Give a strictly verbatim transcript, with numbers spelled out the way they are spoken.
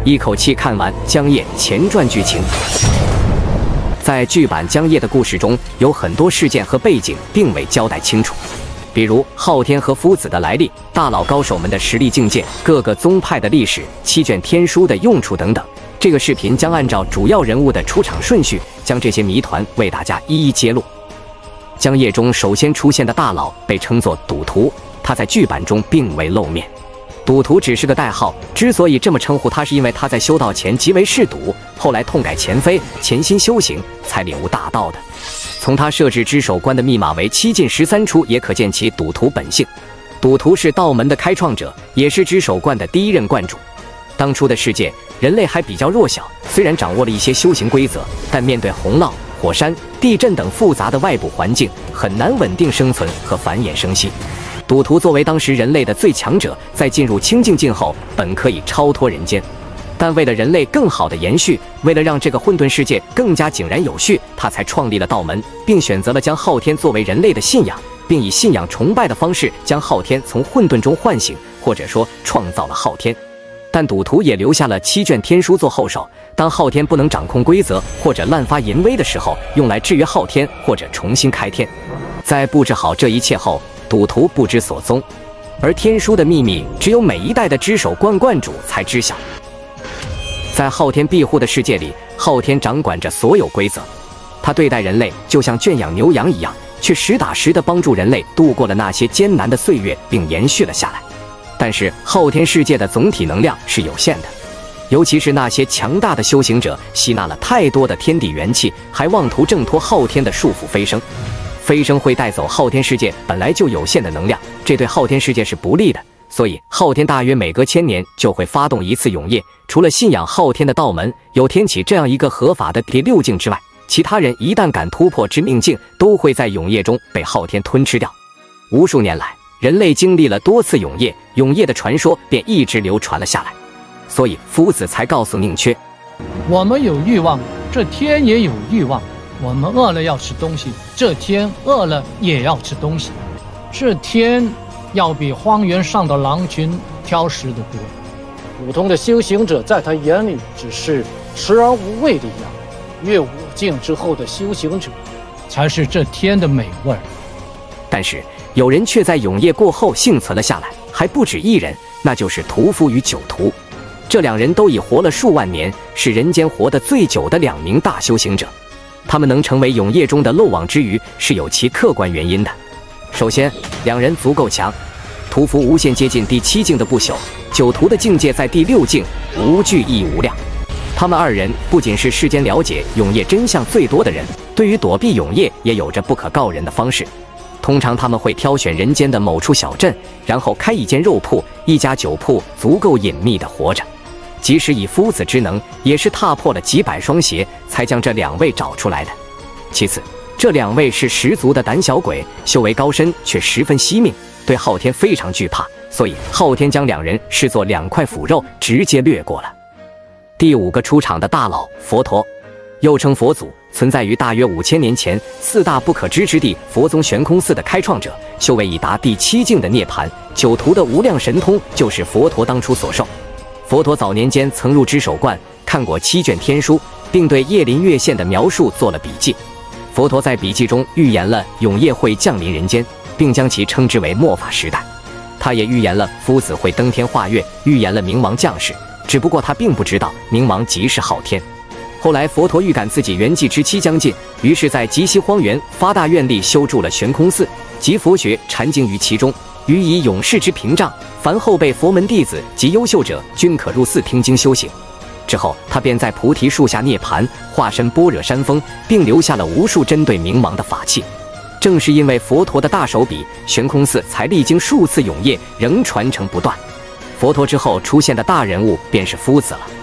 一口气看完江夜前传剧情。在剧版江夜的故事中，有很多事件和背景并未交代清楚，比如昊天和夫子的来历、大佬高手们的实力境界、各个宗派的历史、七卷天书的用处等等。这个视频将按照主要人物的出场顺序，将这些谜团为大家一一揭露。江夜中首先出现的大佬被称作赌徒，他在剧版中并未露面。赌徒只是个代号，之所以这么称呼他，是因为他在修道前极为嗜赌，后来痛改前非，潜心修行，才领悟大道的。从他设置只手关的密码为七进十三出，也可见其赌徒本性。赌徒是道门的开创者，也是只手观的第一任观主。当初的世界，人类还比较弱小，虽然掌握了一些修行规则，但面对洪涝、火山、地震等复杂的外部环境，很难稳定生存和繁衍生息。赌徒作为当时人类的最强者，在进入清净境后，本可以超脱人间，但为了人类更好的延续，为了让这个混沌世界更加井然有序，他才创立了道门，并选择了将昊天作为人类的信仰，并以信仰崇拜的方式将昊天从混沌中唤醒，或者说创造了昊天。但赌徒也留下了七卷天书做后手，当昊天不能掌控规则或者滥发淫威的时候，用来制约昊天或者重新开天。在布置好这一切后，赌徒不知所踪，而天书的秘密只有每一代的只手观观主才知晓。在昊天庇护的世界里，昊天掌管着所有规则，他对待人类就像圈养牛羊一样，却实打实地帮助人类度过了那些艰难的岁月，并延续了下来。但是昊天世界的总体能量是有限的，尤其是那些强大的修行者吸纳了太多的天地元气，还妄图挣脱昊天的束缚飞升。飞升会带走昊天世界本来就有限的能量，这对昊天世界是不利的。所以昊天大约每隔千年就会发动一次永夜，除了信仰昊天的道门有天启这样一个合法的第六境之外，其他人一旦敢突破致命境，都会在永夜中被昊天吞吃掉。无数年来，人类经历了多次永夜，永夜的传说便一直流传了下来。所以夫子才告诉宁缺， 我们有欲望，这天也有欲望，我们饿了要吃东西，这天饿了也要吃东西。这天要比荒原上的狼群挑食的多。普通的修行者在他眼里只是食而无味的羊，越五境之后的修行者才是这天的美味。 但是有人却在永夜过后幸存了下来，还不止一人，那就是屠夫与酒徒。这两人都已活了数万年，是人间活得最久的两名大修行者。他们能成为永夜中的漏网之鱼，是有其客观原因的。首先，两人足够强，屠夫无限接近第七境的不朽，酒徒的境界在第六境，无惧亦无量。他们二人不仅是世间了解永夜真相最多的人，对于躲避永夜也有着不可告人的方式。通常他们会挑选人间的某处小镇，然后开一间肉铺、一家酒铺，足够隐秘地活着。即使以夫子之能，也是踏破了几百双鞋，才将这两位找出来的。其次，这两位是十足的胆小鬼，修为高深却十分惜命，对昊天非常惧怕，所以昊天将两人视作两块腐肉，直接略过了。第五个出场的大佬佛陀，又称佛祖，存在于大约五千年前四大不可知之地佛宗悬空寺的开创者，修为已达第七境的涅槃，酒徒的无量神通就是佛陀当初所授。佛陀早年间曾入只手观，看过七卷天书，并对夜临月现的描述做了笔记。佛陀在笔记中预言了永夜会降临人间，并将其称之为末法时代。他也预言了夫子会登天化月，预言了冥王降世，只不过他并不知道冥王即是昊天。后来佛陀预感自己圆寂之期将近，于是在极西荒原发大愿力修筑了悬空寺，集佛学禅经于其中，予以永世之屏障，凡后辈佛门弟子及优秀者均可入寺听经修行。之后他便在菩提树下涅槃，化身般若山峰，并留下了无数针对冥王的法器。正是因为佛陀的大手笔，悬空寺才历经数次永夜仍传承不断。佛陀之后出现的大人物便是夫子了。